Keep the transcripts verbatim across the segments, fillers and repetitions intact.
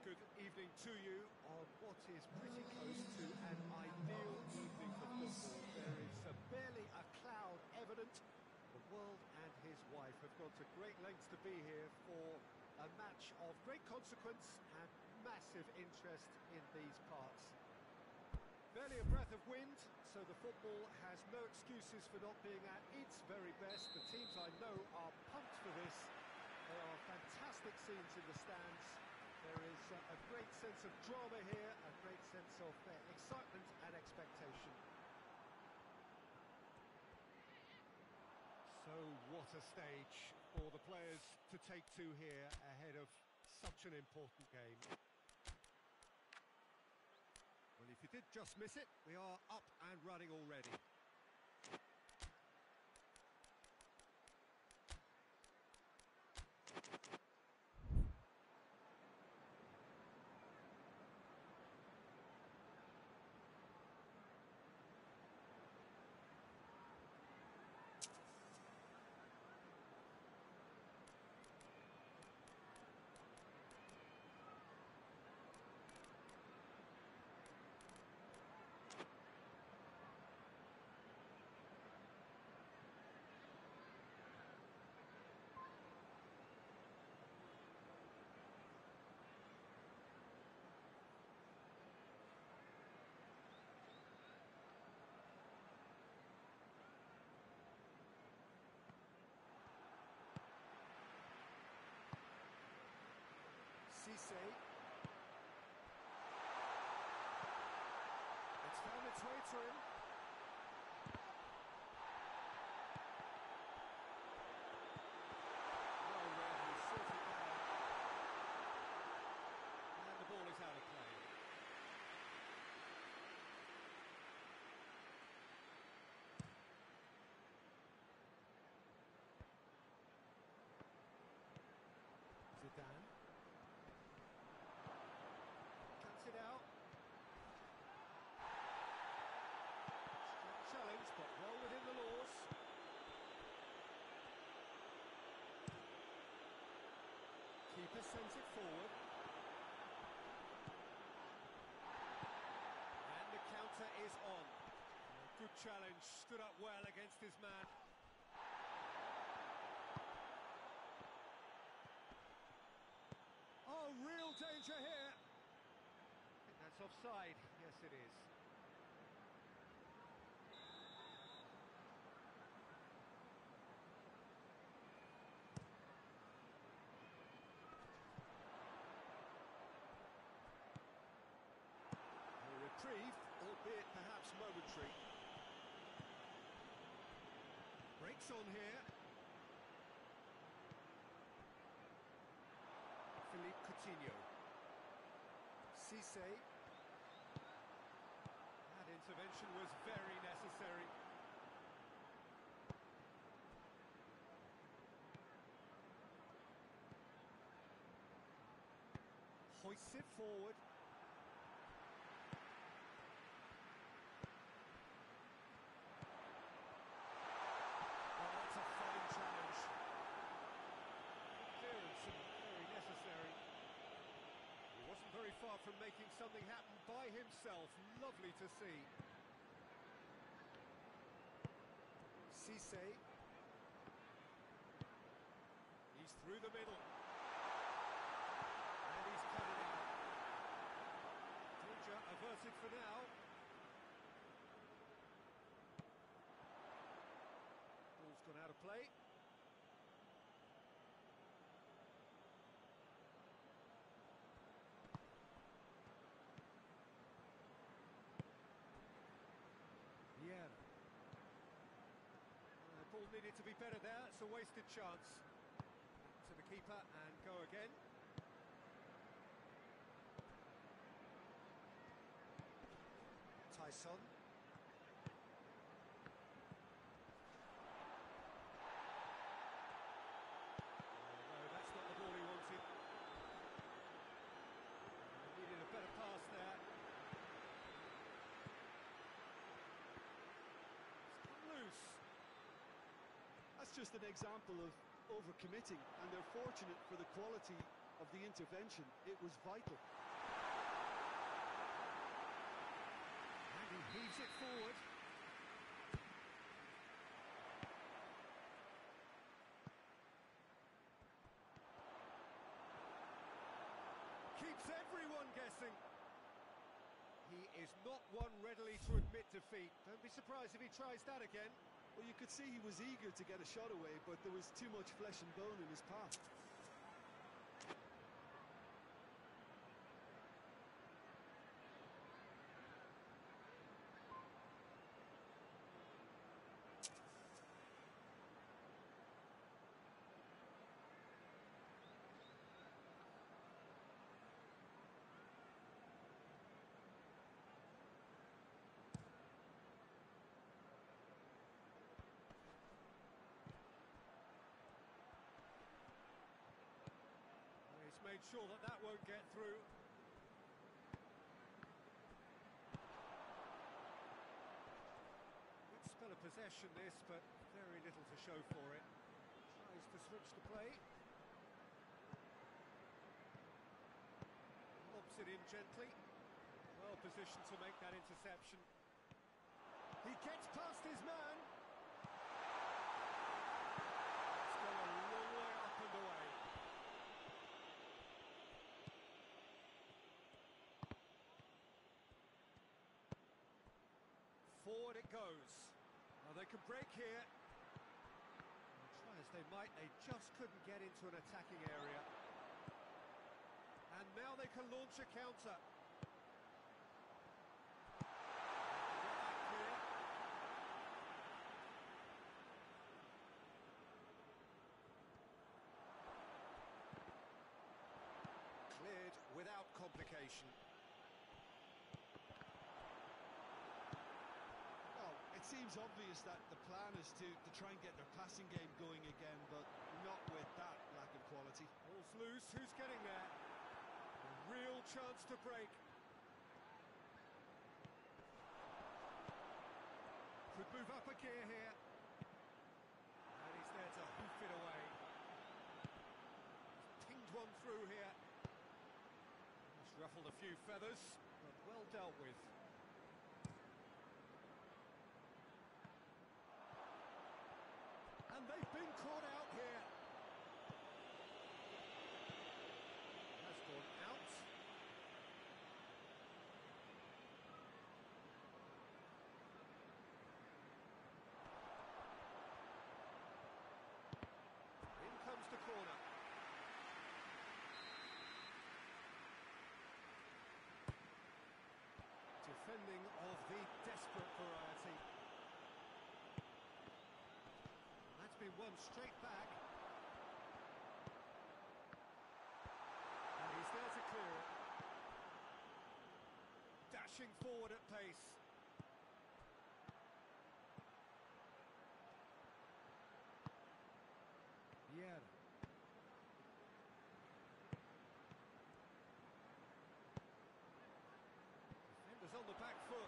good evening to you on what is pretty close to an ideal evening for football. There is uh, barely a cloud evident. The world and his wife have gone to great lengths to be here for a match of great consequence and massive interest in these parts. Barely a breath of wind, so the football has no excuses for not being at its very best. The teams I know are pumped for this. There are fantastic scenes in the stands. There is uh, a great sense of drama here, a great sense of uh, excitement and expectation. So what a stage for the players to take to here ahead of such an important game. Well, if you did just miss it, we are up and running already. Cisse. It's found its way to him. Oh, well, he's sorted down. And the ball is out of play. Zidane. It out. Strong challenge, but well within the laws. Keeper sends it forward. And the counter is on. Good challenge, stood up well against his man. Oh, real danger here. That's offside. Yes, it is. A reprieve, albeit perhaps momentary. Breaks on here. Philippe Coutinho. Cisse. That intervention was very necessary. Hoists it forward. Oh, that's a fine challenge. Clearance and very necessary. He wasn't very far from making something happen by himself. Lovely to see. Cisse. He's through the middle. And he's cut it out. Danger averted for now. Ball's gone out of play. Yeah. Uh, the ball needed to be better there. It's a wasted chance. To the keeper and go again. Tyson. Oh, no, that's not the ball he wanted. He needed a better pass there. Loose. That's just an example of overcommitting, and they're fortunate for the quality of the intervention. It was vital. And he heaves it forward. Keeps everyone guessing. He is not one readily to admit defeat. Don't be surprised if he tries that again. Well, you could see he was eager to get a shot away, but there was too much flesh and bone in his path. Made sure that that won't get through. Good spell of possession this, but very little to show for it. Tries to switch the play. Lobs it in gently. Well positioned to make that interception. He gets past his man. It's gone a long way up and away. Forward it goes. Well, they could break here. And try as they might, they just couldn't get into an attacking area. And now they can launch a counter. Get that clear. Cleared without complication. It seems obvious that the plan is to, to try and get their passing game going again, but not with that lack of quality. Ball's loose, who's getting there? A real chance to break. Could move up a gear here. And he's there to hoof it away. He's pinged one through here. He's ruffled a few feathers, but well dealt with. And they've been caught out here. Has gone out. In comes the corner. Defending of the desperate variety. Been one straight back. And he's there to clear it. Dashing forward at pace. Vieira. Defenders on the back foot.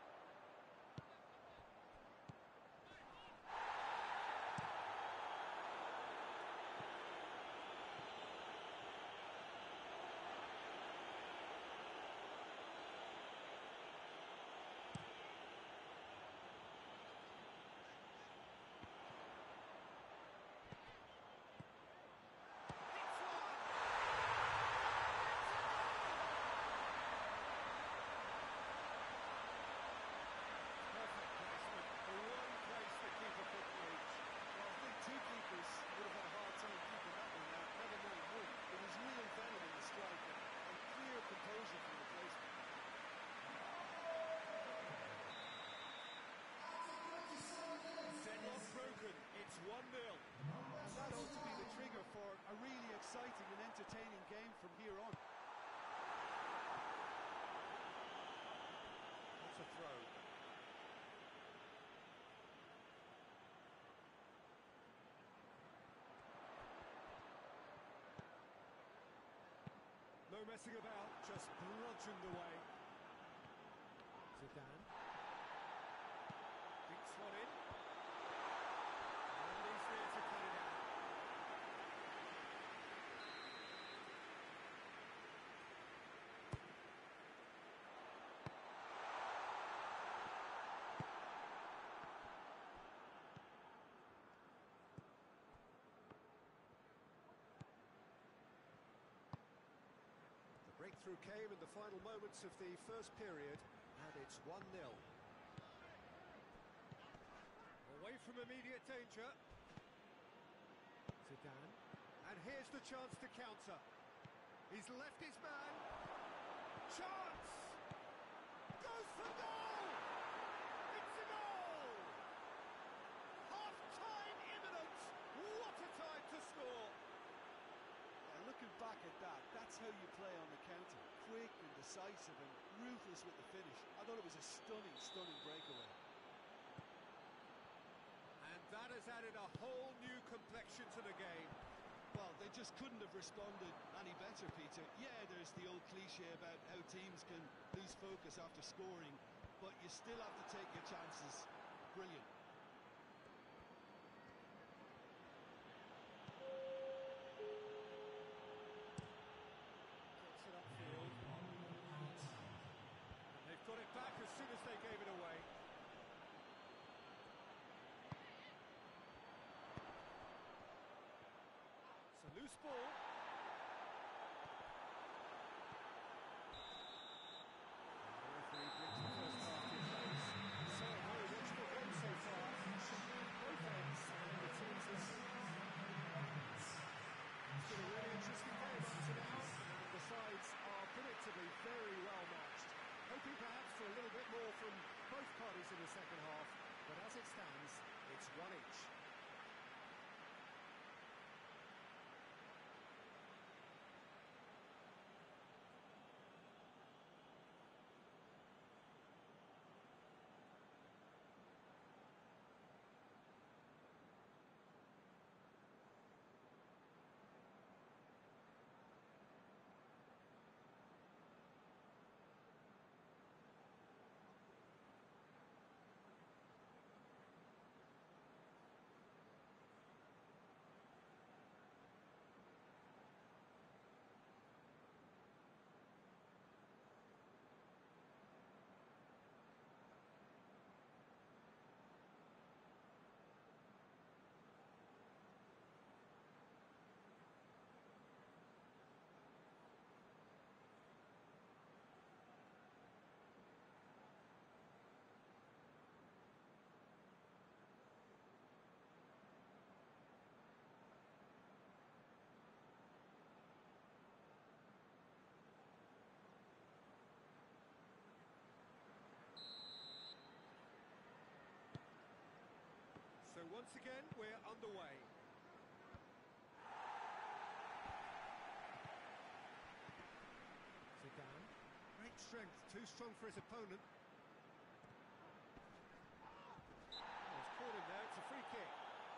one nil. And that ought to be the trigger for a really exciting and entertaining game from here on. That's a throw. No messing about, just bludgeoned away. Zidane. Dinks one in. And he's there to cut it out. breakthrough came in the final moments of the first period, and it's one nil. Away from immediate danger. Zidane. And here's the chance to counter. He's left his man. Chance! Goes for goal! It's a goal! Half-time imminent! What a time to score! Yeah, looking back at that, that's how you play on the counter. Quick and decisive and ruthless with the finish. I thought it was a stunning, stunning breakaway. And that has added a whole new complexion to the game. Well, they just couldn't have responded any better, Peter. Yeah, there's the old cliche about how teams can lose focus after scoring, but you still have to take your chances. Brilliant. Gets it upfield. And they've got it back as soon as they gave it away. Loose ball. The referee brings the first half to a close. So a very watchable game so far. Both ends and the teams have... It's been a really interesting game up to now. The sides are predictably very well matched. Hoping perhaps for a little bit more from both parties in the second half, but as it stands, it's one each. So once again, we're underway. Zidane. Great strength, too strong for his opponent. Oh, he's caught him there, it's a free kick.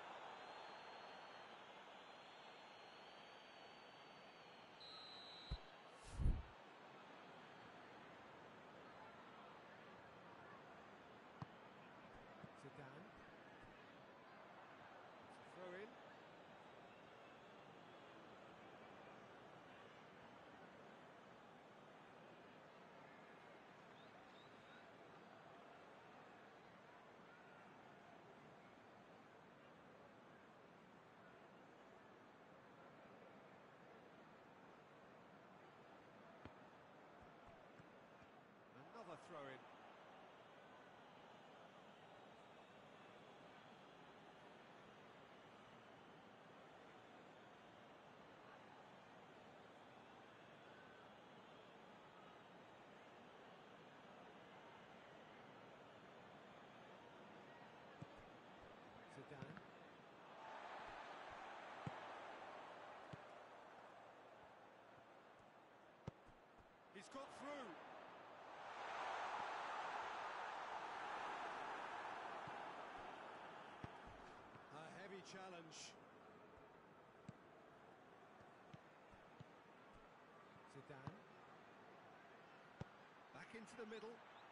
Zidane. Throw in. Another throw in. Zidane. He's got through. A heavy challenge. Zidane. Back into the middle.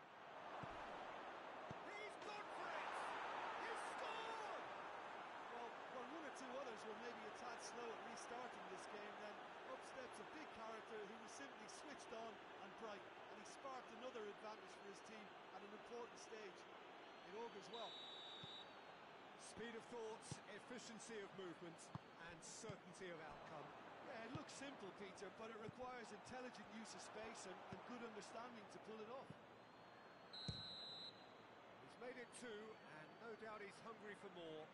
He's gone for it! He's scored! Well, well, one or two others were maybe a tad slow at restarting this game, then up steps a big character who was simply switched on and bright, and he sparked another advantage for his team at an important stage. It augurs well. Speed of thought, efficiency of movement, and certainty of outcome. Yeah, Yeah, it looks simple, Peter, but it requires intelligent use of space and, and good understanding to pull it off. He's made it two, and no doubt he's hungry for more.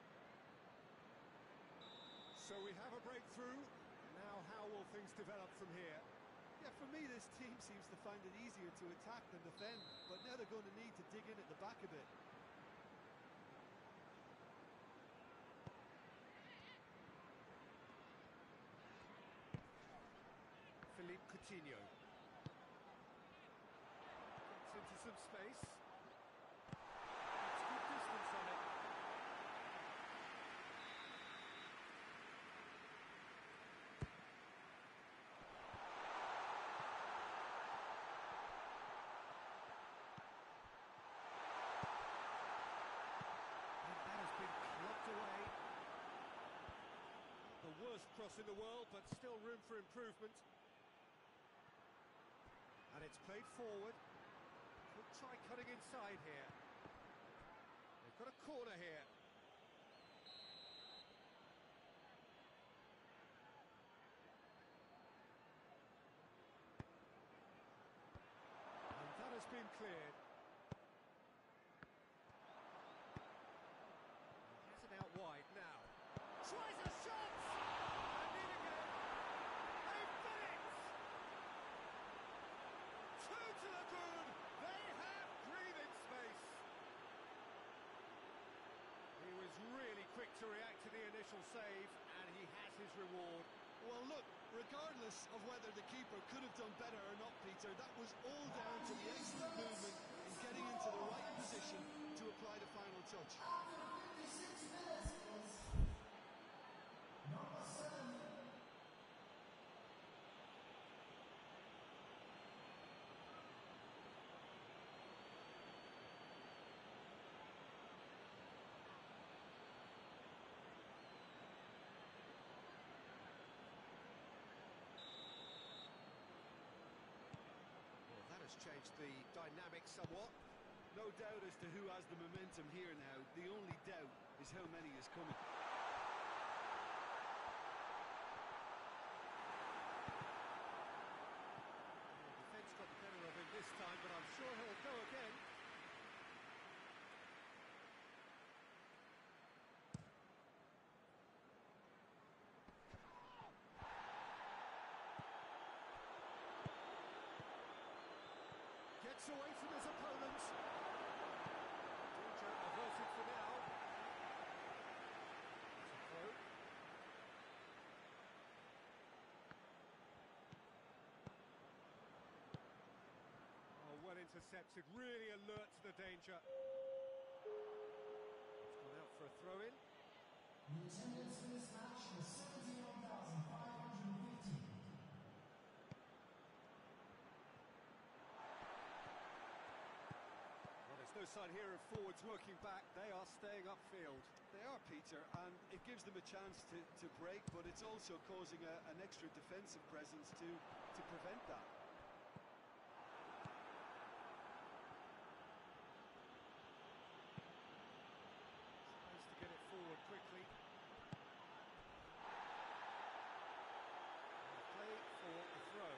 So we have a breakthrough. Now how will things develop from here? Yeah, for me, this team seems to find it easier to attack than defend, but now they're going to need to dig in at the back a bit. Philippe Coutinho gets into some space. That's good distance on it. And that has been clocked away. The worst cross in the world, but still room for improvement. And it's played forward. Could try cutting inside here. They've got a corner here. And that has been cleared. He has it out wide now. Tries a shot! And in again! They've done it! Two to the good! They have breathing space! He was really quick to react to the initial save, and he has his reward. Well, look, regardless of whether the keeper could have done better or not, Peter, that was all down to the excellent movement in getting into the right position to apply the final touch. Well, that has changed the dynamic somewhat. No doubt as to who has the momentum here now. The only doubt is how many is coming. The defence got the better of him this time, but I'm sure he'll go again. Gets away from his opponents. Danger averted for now. It's a throw. Oh, well intercepted, really alert to the danger. It's gone out for a throw-in. The attendance for this match was seventy-one thousand five hundred fifty. Well, there's no sign here of forwards working back. They are staying upfield. They are, Peter, and it gives them a chance to, to break, but it's also causing a, an extra defensive presence to, to prevent that. Tries to get it forward quickly. And play for a throw.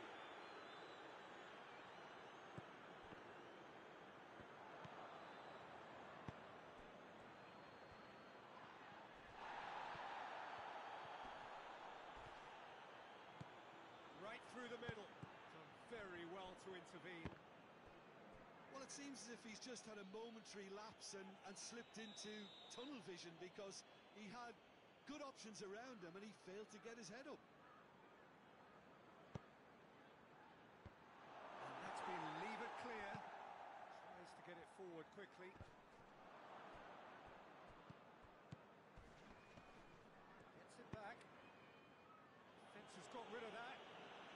Right through the middle. Done very well to intervene. Well, it seems as if he's just had a momentary lapse and, and slipped into tunnel vision because he had good options around him and he failed to get his head up. And that's been leave it clear. Tries to get it forward quickly. Gets it back. Defence has got rid of that.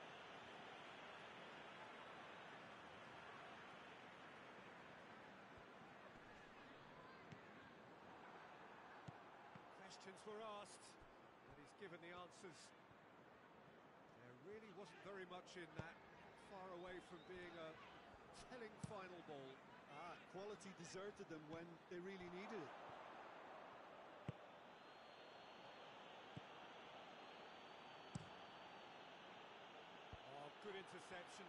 Questions were asked, and he's given the answers. There really wasn't very much in that, far away from being a telling final ball. Ah, quality deserted them when they really needed it. interception.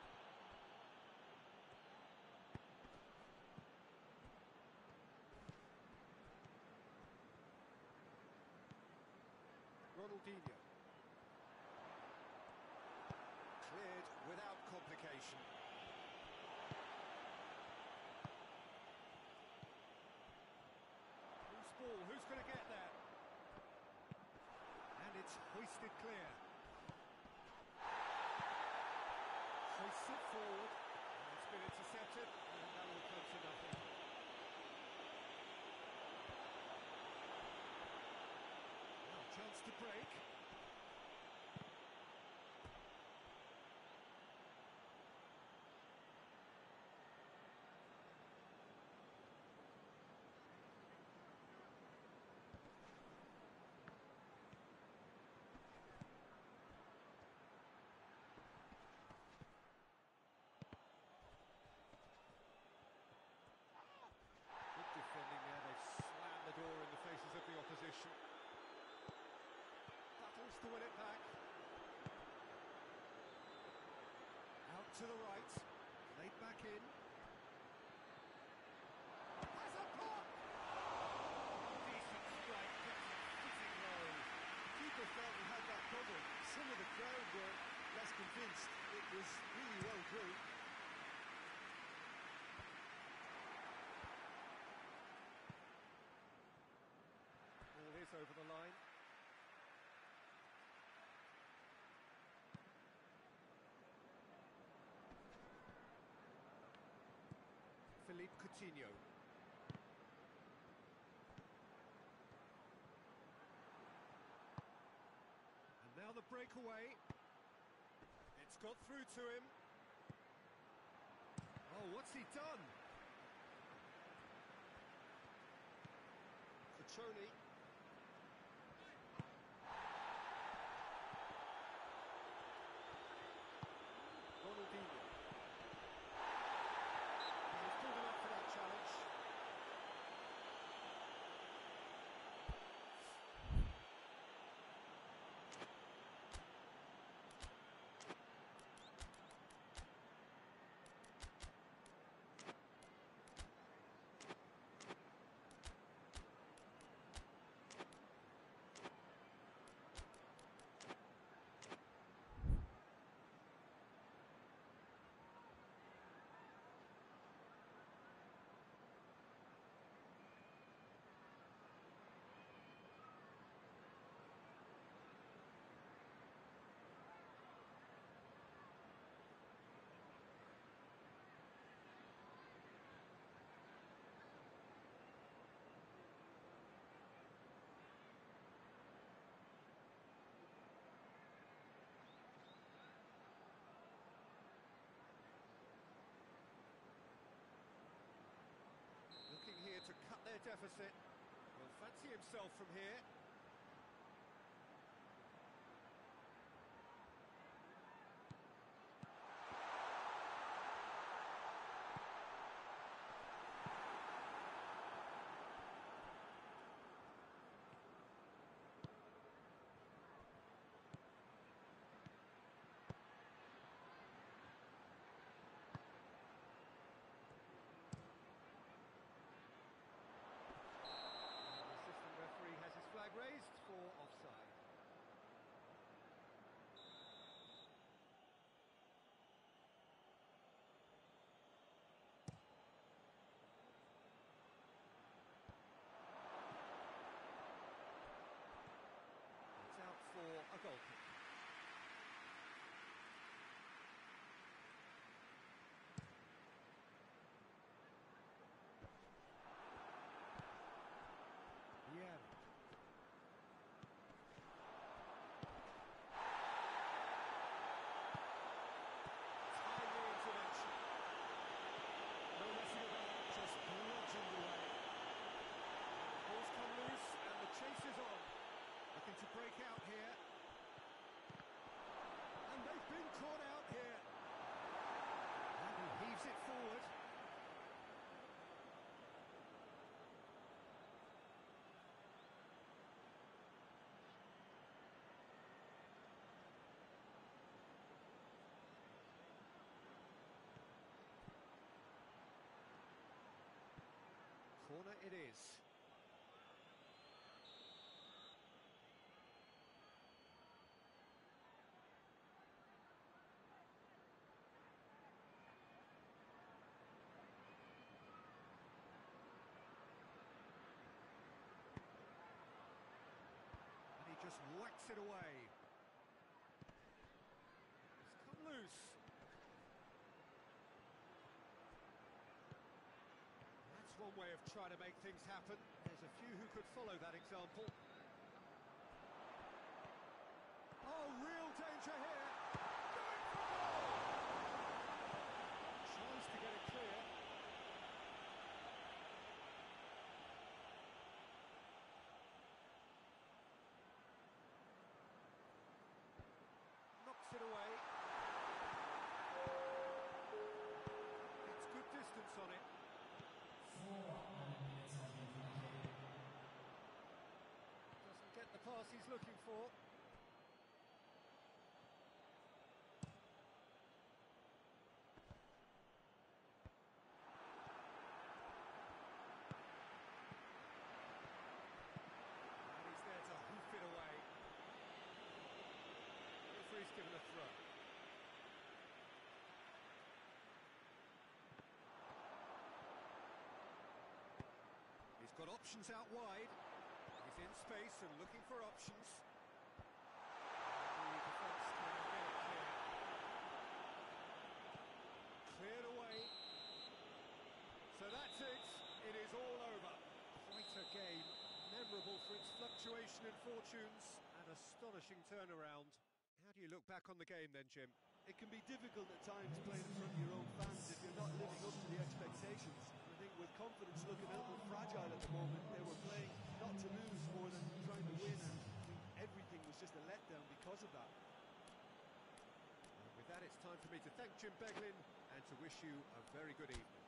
Ronaldinho. Cleared without complication. Loose ball, who's going to get there? And it's hoisted clear. Hoists it forward. And it's been intercepted, and that will come to nothing. Now, chance to break. Defending there, they've slammed the door in the faces of the opposition. Battles to win it back. Out to the right, laid back in. Has a pop! Decent strike, gets it sitting low. The keeper felt he had that covered. Some of the crowd were less convinced. It was really well through. Over the line. Philippe Coutinho. And now the breakaway. It's got through to him. Oh, what's he done? Cutrone. Ronaldinho. He's good enough for that challenge. Looking here to cut their deficit. He'll fancy himself from here. Flag raised for offside. It's out for a goal kick. Yeah. Chase is on, looking to break out here. Corner it is. And he just whacks it away. It's come loose. That's one way of trying to make things happen. There's a few who could follow that example. Oh, real danger here. Going for goal! Tries to get it clear. Knocks it away. It's good distance on it. Doesn't get the pass he's looking for. And he's there to hoof it away. Referee's given a throw. He's got options out wide. He's in space and looking for options. The defence can get it clear. Cleared away. So that's it. It is all over. Quite a game. Memorable for its fluctuation in fortunes and astonishing turnaround. How do you look back on the game then, Jim? It can be difficult at times playing in front of your own fans if you're not living up to the expectations. I think with confidence looking a little fragile at the moment, they were playing not to lose more than trying to win, and I think everything was just a letdown because of that. And with that, it's time for me to thank Jim Beglin and to wish you a very good evening.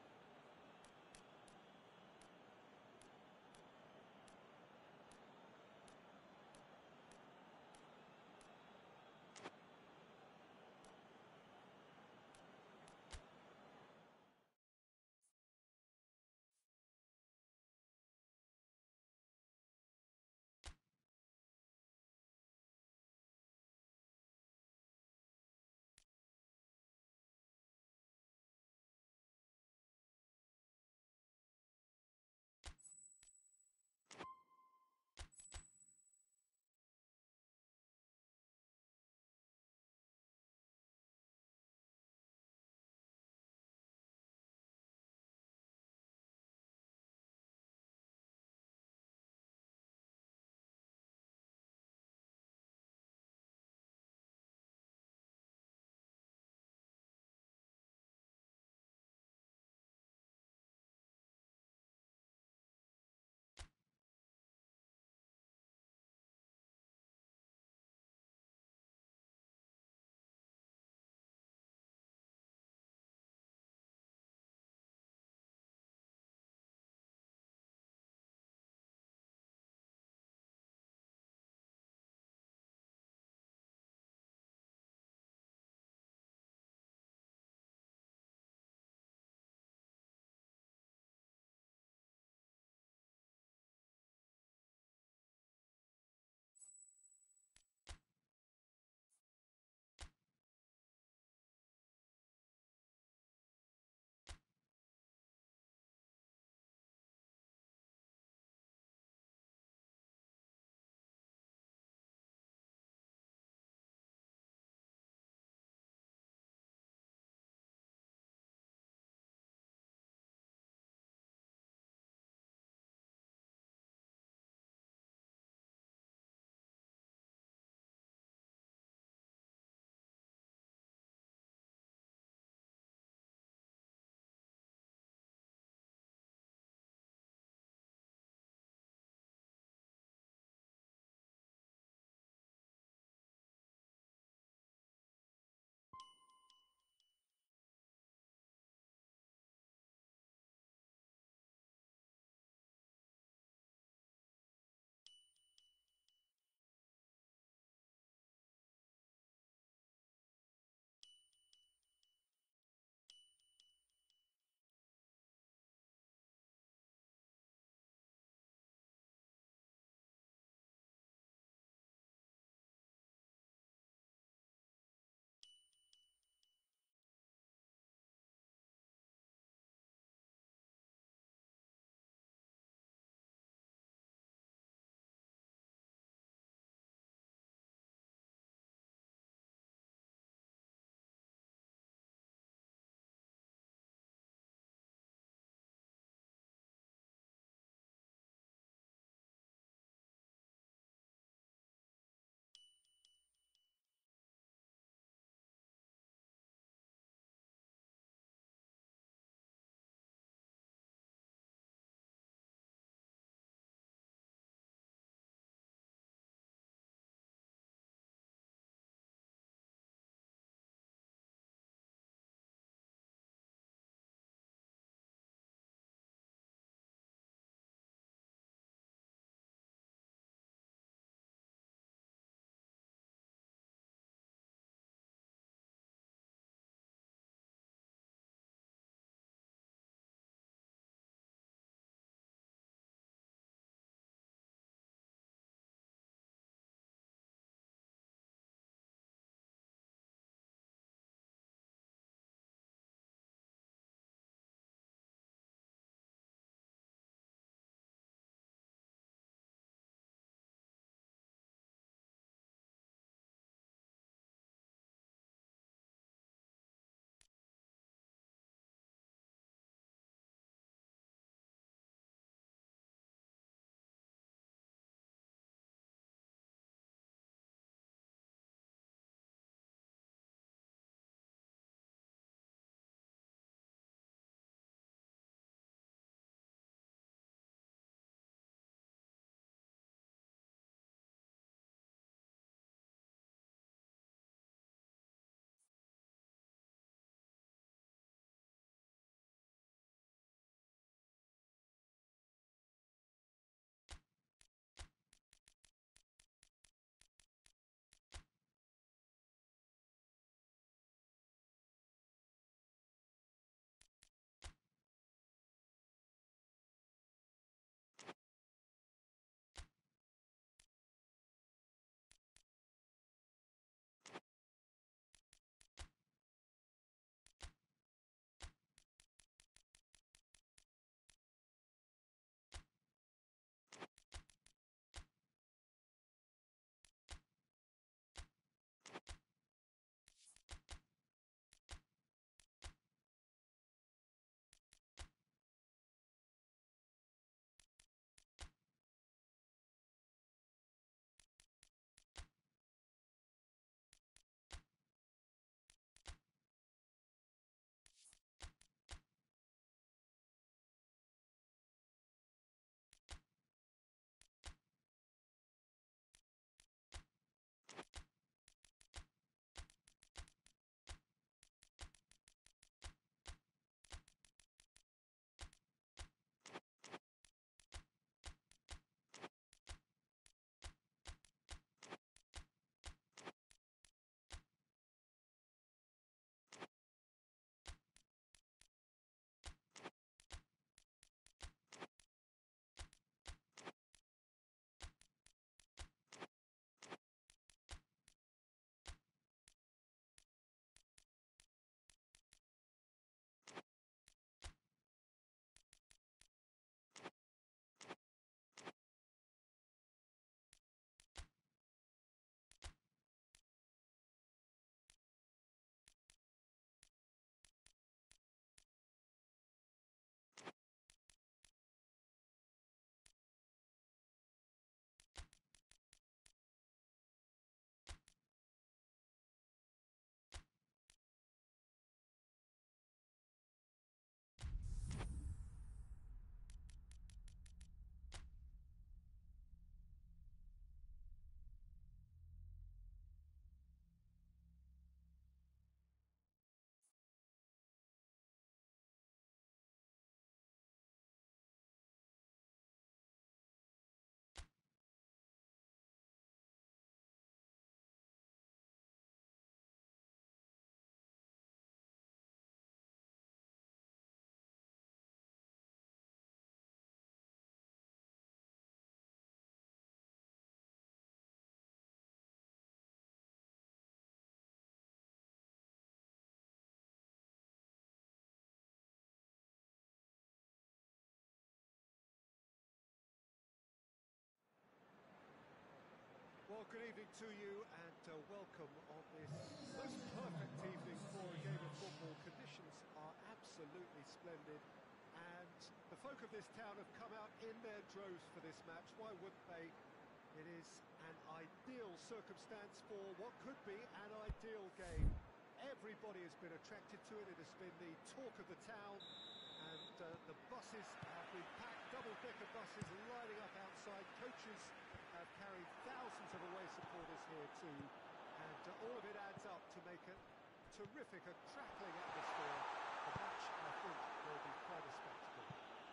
Well, good evening to you and uh, welcome on this most perfect evening for a game of football. Conditions are absolutely splendid and the folk of this town have come out in their droves for this match. Why wouldn't they? It is an ideal circumstance for what could be an ideal game. Everybody has been attracted to it. It has been the talk of the town and uh, the buses have been packed, double-decker buses lining up outside. Coaches have carried thousands of away supporters here too, and uh, all of it adds up to make a terrific, a crackling atmosphere. The match, I think, will be quite a spectacle.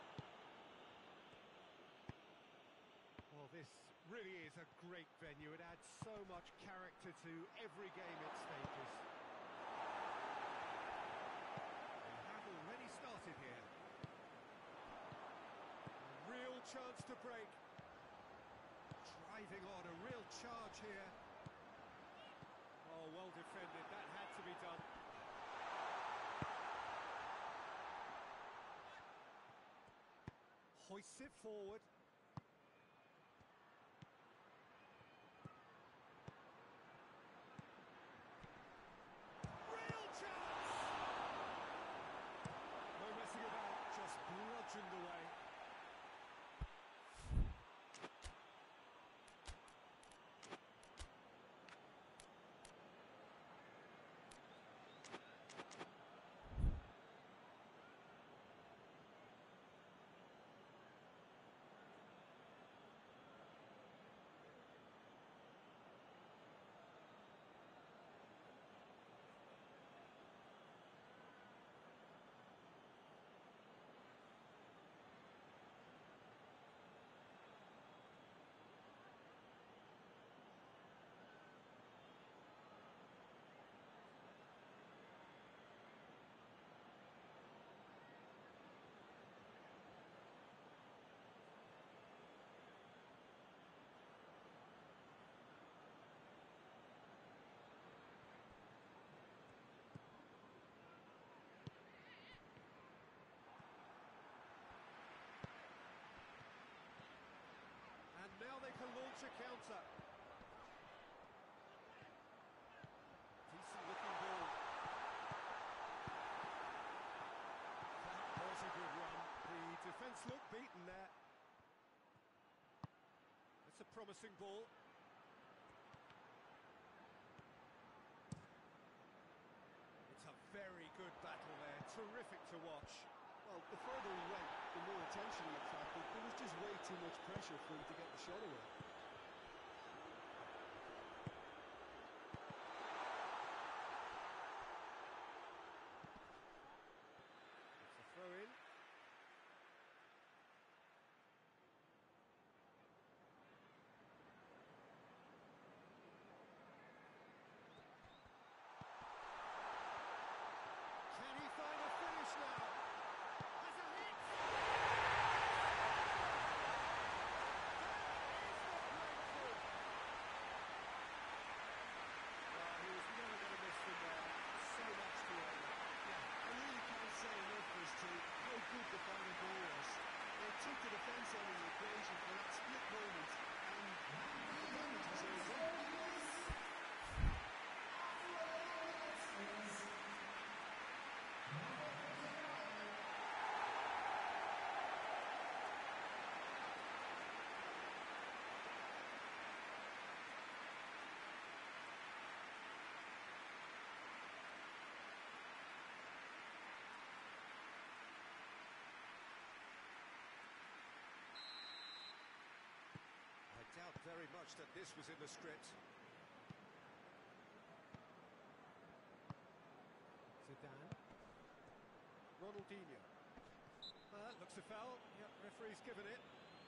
Well, this really is a great venue. It adds so much character to every game it stages. They have already started here. A real chance to break. Driving on, a real charge here. Oh, well defended, that had to be done. Hoists it forward. Real chance! No messing about, just bludgeoned away. Now they can launch a counter. Decent looking ball. That was a good run. The defence looked beaten there. That's a promising ball. It's a very good battle there. Terrific to watch. Well, the further he went, the more attention he attracted. There was just way too much pressure for him to get the shot away. It's a throw in. Can he find a finish now? Good the final ball was. They took the defence out of the equation for that split moment, and the damage was over. I doubt very much that this was in the script. Zidane. Ronaldinho. Uh, looks a foul. Yep, referee's given it.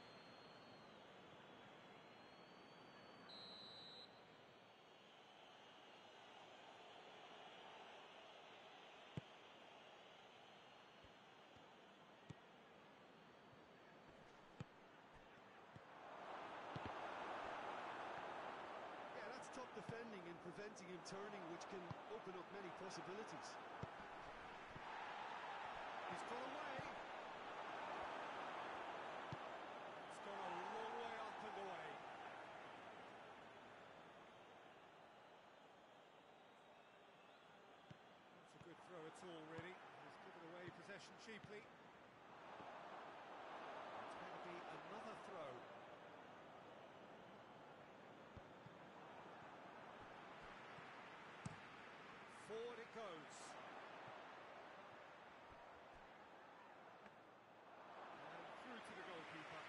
Top defending and preventing him turning, which can open up many possibilities. He's got away. It's gone a long way up and away. possession cheaply. It's going to be another throw. Forward it goes. And through to the goalkeeper.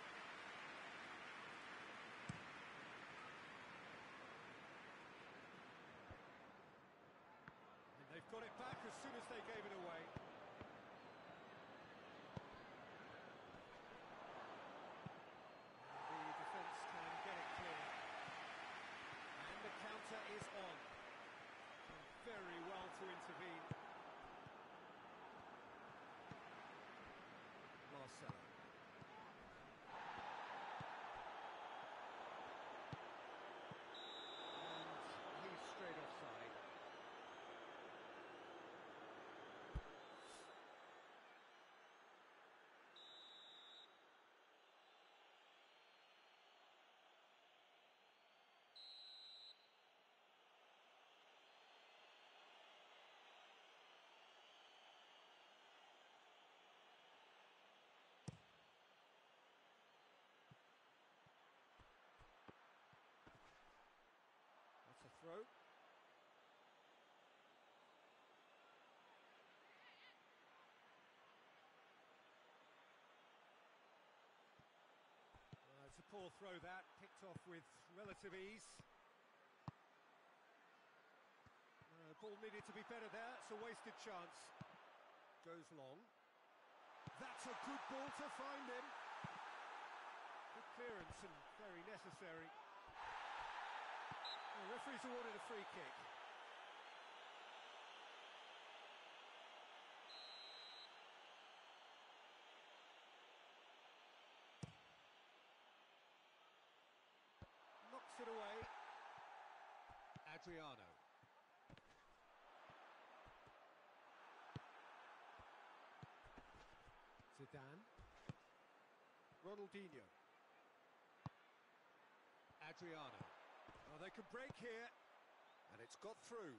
And they've got it back as soon as they gave it away. And the defence can get it clear. And the counter is on. Very well to intervene. Marcelo. And he's straight offside. That's a throw. Uh, it's a poor throw that, picked off with relative ease. Uh, the ball needed to be better there, it's a wasted chance. Goes long. That's a good ball to find him. Good clearance and very necessary. The referee's awarded a free kick. Knocks it away. Adriano. Zidane. Ronaldinho. Adriano. Oh, they could break here, and it's got through.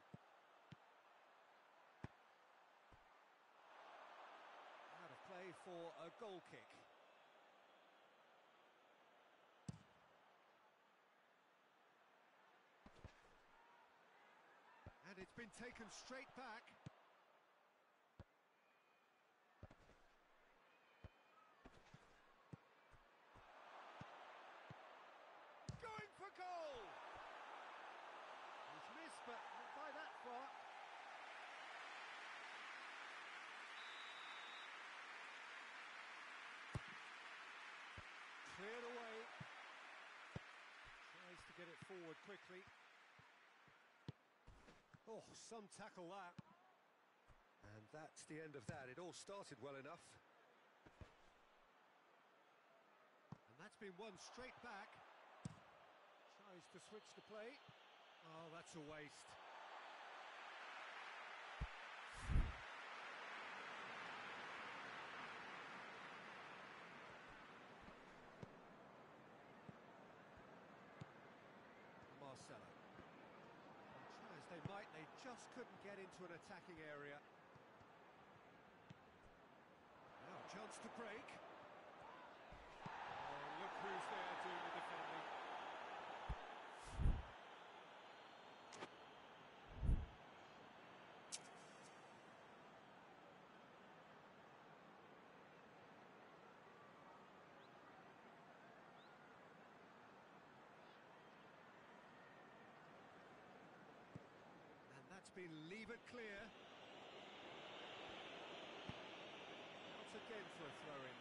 Out of play for a goal kick. And it's been taken straight back. Going for goal! He's missed, but not by that far. Cleared away. Tries to get it forward quickly. Oh, some tackle that. And that's the end of that. It all started well enough. And that's been won straight back. Tries to switch the play. Oh, that's a waste. Marcelo. And try as they might, they just couldn't get into an attacking area. Now a chance to break. Oh, look who's there doing the defending. That's been levered clear. Once again for a throw-in.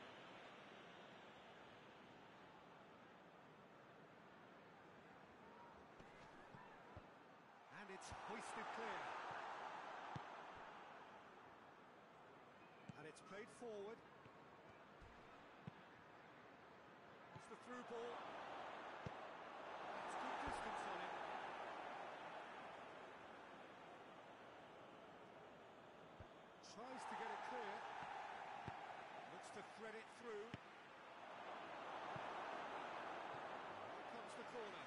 And it's hoisted clear. And it's played forward. It's the through ball. That's good distance on it. Tries to get it clear. Looks to thread it through. Here comes the corner.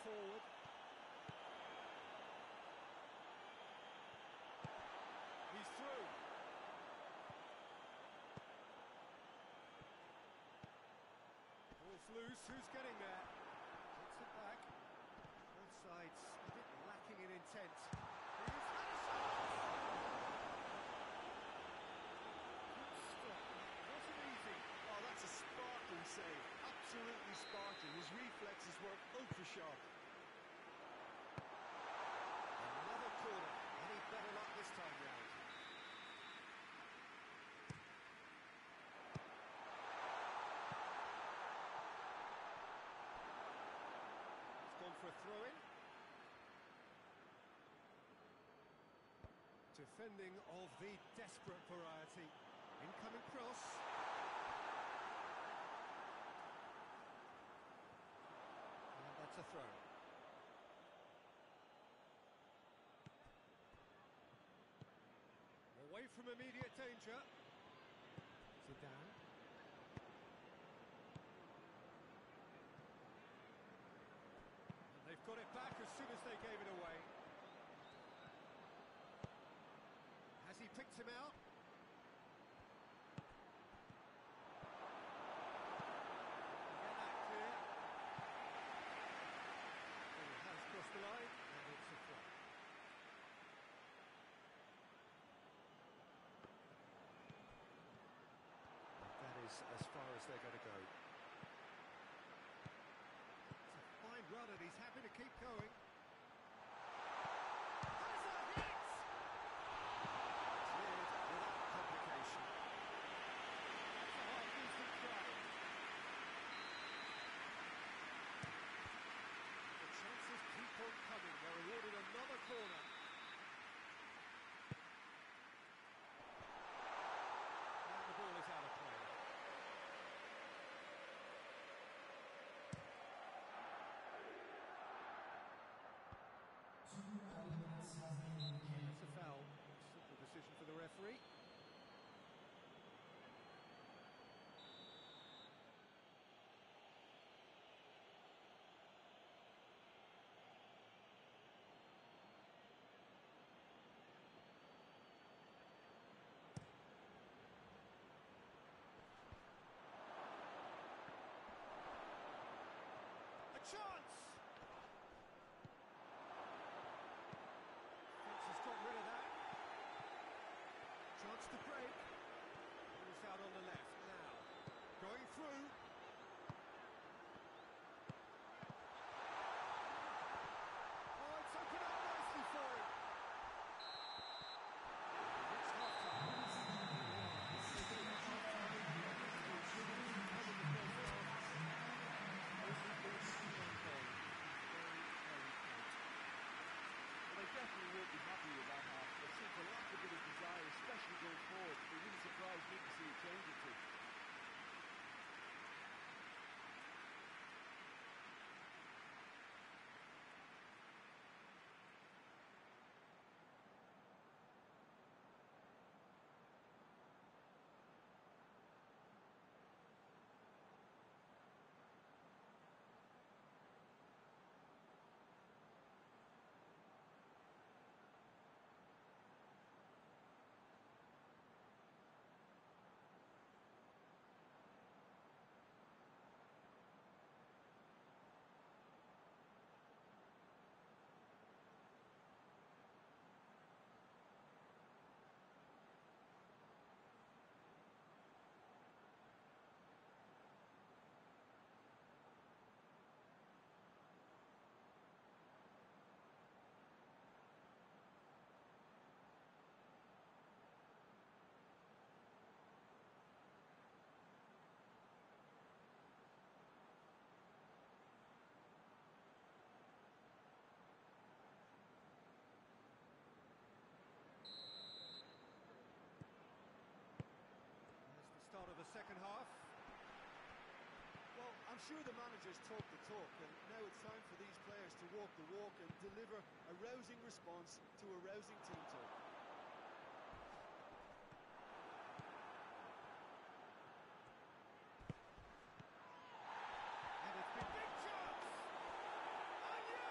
forward. He's through. Ball's loose, who's getting there? Takes it back. Both sides a bit lacking in intent. He's had a shot! Good stop. Wasn't easy. Oh, that's a sparkling save. Absolutely sparkling. His reflexes were ultra sharp. Another corner. Any better luck this time round? It's gone for a throw-in. Defending of the desperate variety. Incoming cross. And that's a throw. Away from immediate danger. Zidane. And they've got it back as soon as they gave it away. Has he picked him out? Get that clear. And it has crossed the line, and it's a throw. That is as far as they're going to go. It's a fine run, and he's happy to keep going. Has a hit! Cleared without complication. That's a half-decent try. The chances keep on coming. They're awarded another corner. And the ball is out of play. Two elements have been indicated. It's a foul. Simple decision for the referee. A chance! Fence has got rid of that. Chance to break. Ball's out on the left now. Going through. Oh, it's opened up nicely for him. It's half-time. Well, they definitely won't be happy with that half. There seems a lack of bit of desire, especially going forward. It really surprised me to see a change or two. Start of the second half. Well, I'm sure the managers talk the talk, and now it's time for these players to walk the walk and deliver a rousing response to a rousing team talk. And it's been big chance! And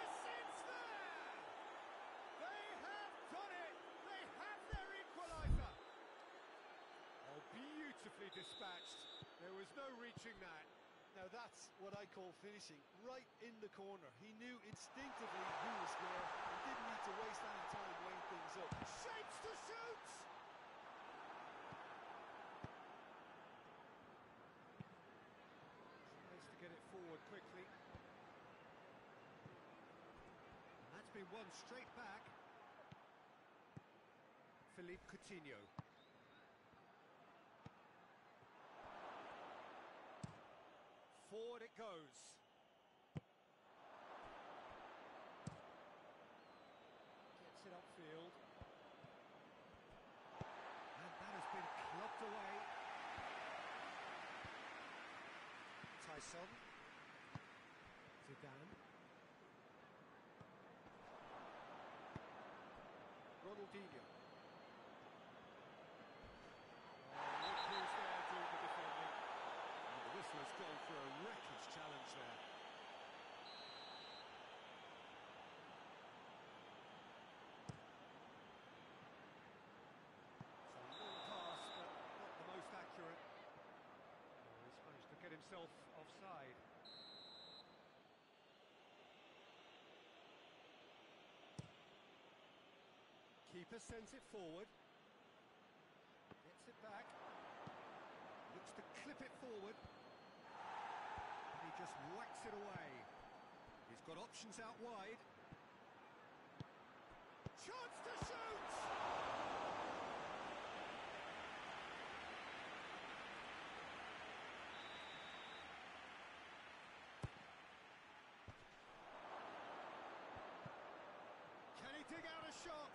Beautifully dispatched. There was no reaching that. Now that's what I call finishing, right in the corner. He knew instinctively who was where and didn't need to waste any time weighing things up. Shapes to shoot! Tries to get it forward quickly. And that's been won straight back. Philippe Coutinho. Forward it goes. Gets it upfield. And that has been clubbed away. Tyson. Zidane. Ronaldinho. Oh, look who's there doing the defending. And the whistle has gone for a reckless challenge there. It's a long pass, but not the most accurate. Oh, he's managed to get himself offside. Keeper sends it forward. Gets it back. Looks to clip it forward. And he just whacks it away. He's got options out wide. Chance to shoot! Can he dig out a shot?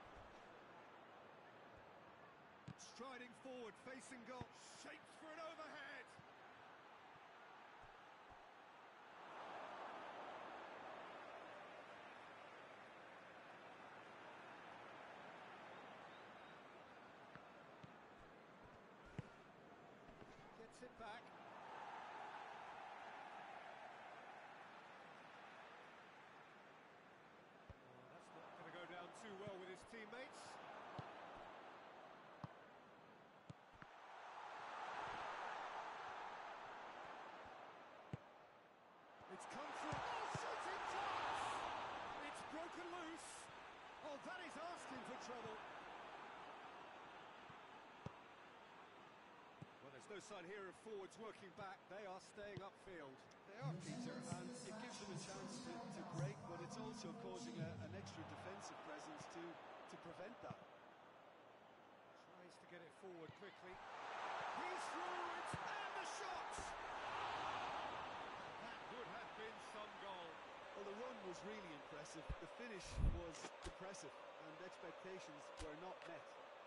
Striding forward, facing goal, shapes for an overhead. Gets it back. Oh, that's not going to go down too well with his teammates. It's come through. Oh, shooting chance! It's broken loose. Oh, that is asking for trouble. Well, there's no sign here of forwards working back. They are staying upfield. They are, Peter, and it gives them a chance to, to break, but it's also causing a, an extra defensive presence to, to prevent that. Tries to get it forward quickly. He's through it, and the shot! That would have been some goal. Well, the run was really impressive. The finish was depressive, and expectations were not met.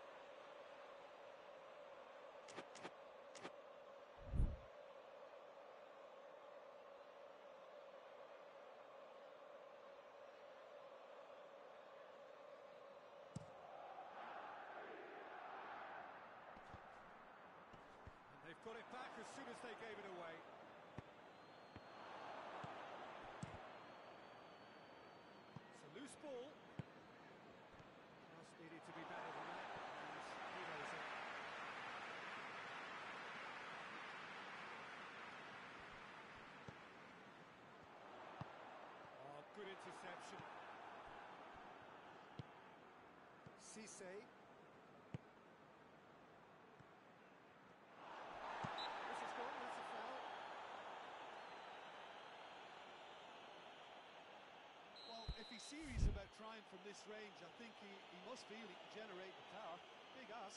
And they've got it back as soon as they gave it away. It's a loose ball. Just needed to be better than that, and he knows it. Oh, good interception. Cisse. This is gone, that's a foul. Well, if he's serious about trying from this range, I think he, he must feel he can generate the power. Big ask.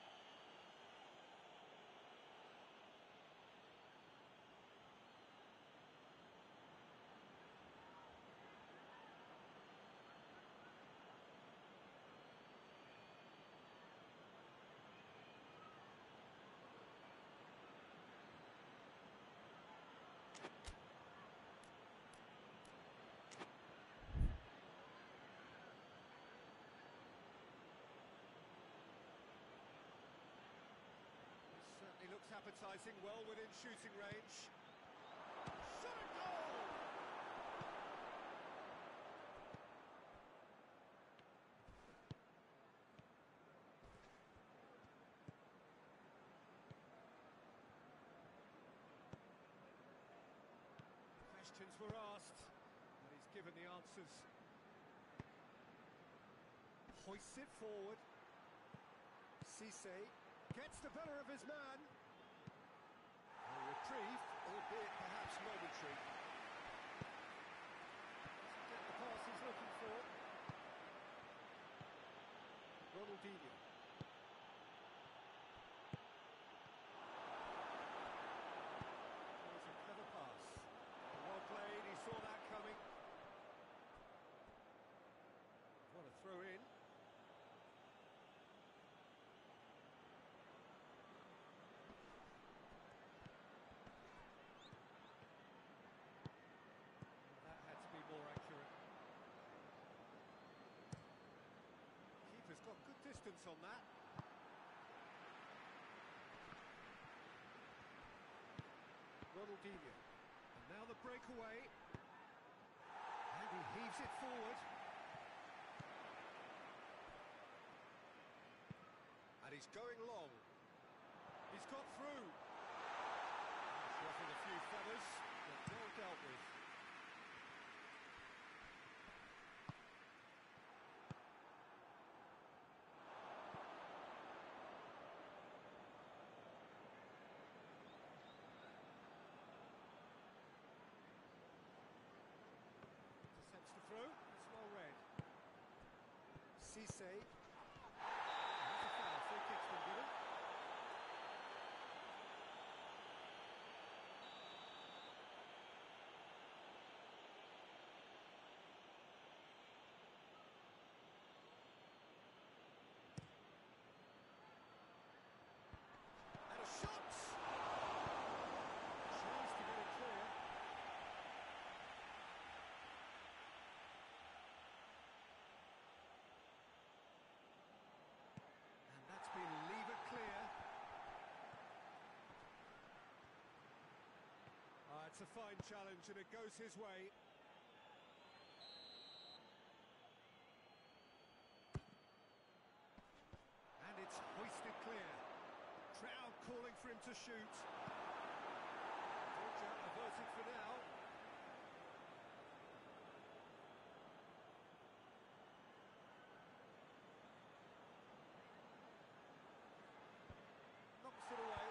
Certainly looks appetising, well within shooting range. Shot a goal! were asked, and he's given the answers. Hoists it forward. Cisse gets the better of his man. A reprieve, albeit perhaps momentary. Doesn't get the pass he's looking for. Ronaldinho. There's a clever pass. Well played, he saw that coming. What a throw in. That had to be more accurate. Keeper's got good distance on that. Ronaldinho. And now the breakaway. And he heaves it forward. And he's going long. He's got through. He's ruffled a few feathers, but well dealt with. Intercepts the throw. It's well read. Cisse. That's a foul. Free kick's been given. And a shot! Tries to get it clear. And that's been lever clear. Ah, it's a fine challenge and it goes his way. And it's hoisted clear. Crowd calling for him to shoot. Georgia averted for now. Knocks it away.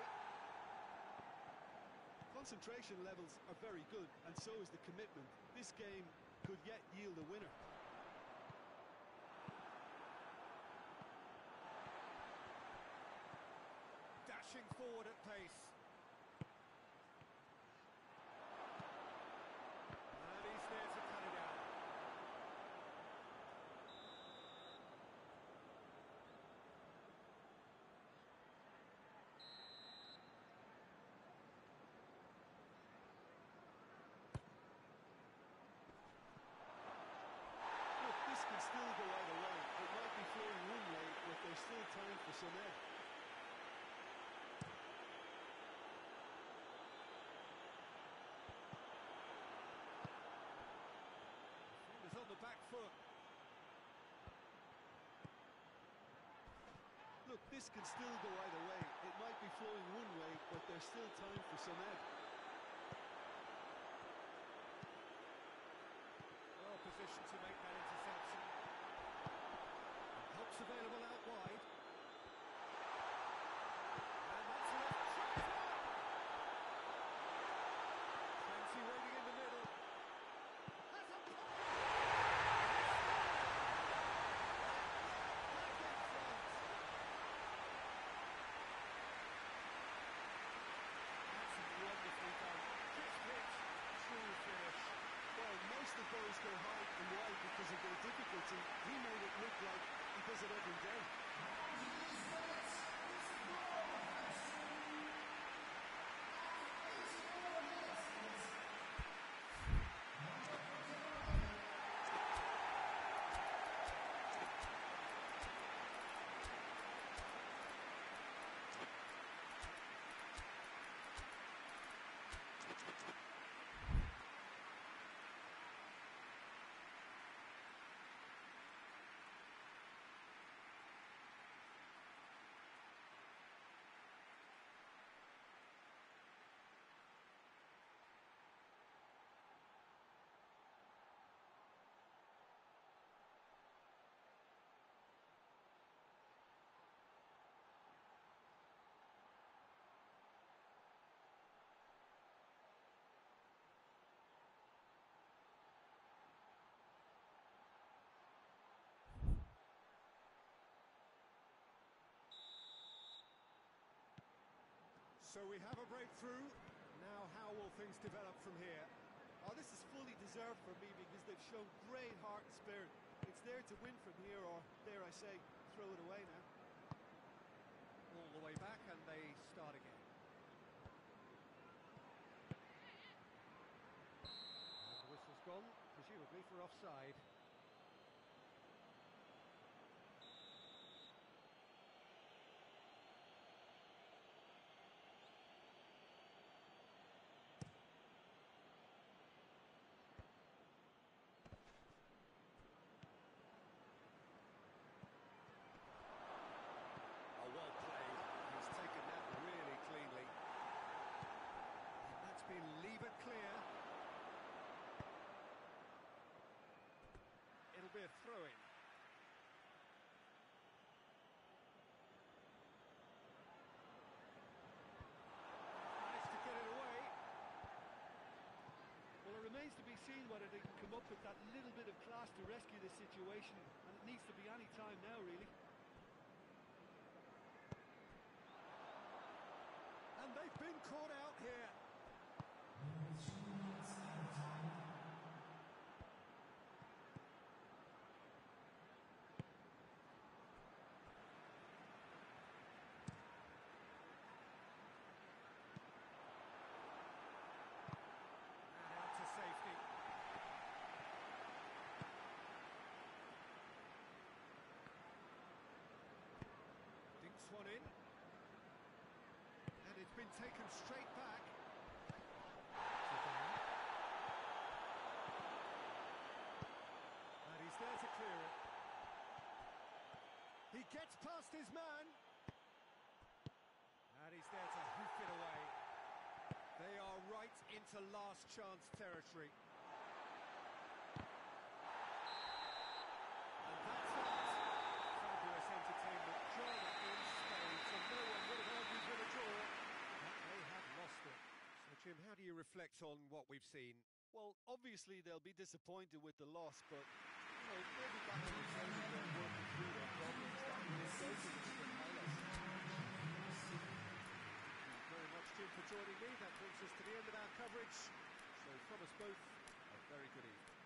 Concentration levels are very good, and so is the commitment. This game could yet yield a winner. Dashing forward at pace. And he's there to cut it out. Look, this can still go either way. It might be flowing one way, but there's still time for some air. Is on the back foot. Look, this can still go either way. It might be flowing one way, but there's still time for some air. Well positioned to make that interception. Helps available out wide. And that's left. Plenty waiting in the middle. That's a goal! Back in front. That's wonderfully done. Crisp hit, true finish. Well, most of those go high and wide because of their difficulty. He made it look like he does it every day. So we have a breakthrough. Now how will things develop from here? Oh, this is fully deserved for me because they've shown great heart and spirit. It's there to win from here, or dare I say, throw it away now. All the way back and they start again. And the whistle's gone, presumably for offside. Oh, well played. He's taken that really cleanly. And that's been lever clear. It'll be a throw-in. Managed to get it away. Well, it remains to be seen whether they can come up with that little bit of class to rescue this situation, and it needs to be any time now, really. And they've been caught out here. With two minutes added time. And out to safety. Dinks one in. And it's been taken straight back. Zidane. And he's there to clear it. He gets past his man. And he's there to hoof it away. They are right into last chance territory. And that's that. Fabulous entertainment. Drama in spades, and no one would have argued with a draw. But they have lost it. So, Jim, how do you reflect on what we've seen? Well, obviously they'll be disappointed with the loss, but, you know, they'll be back to the training ground working through their problems. That those are the different highlights. Thank you very much, Jim, for joining me. That brings us to the end of our coverage. So from us both, a very good evening.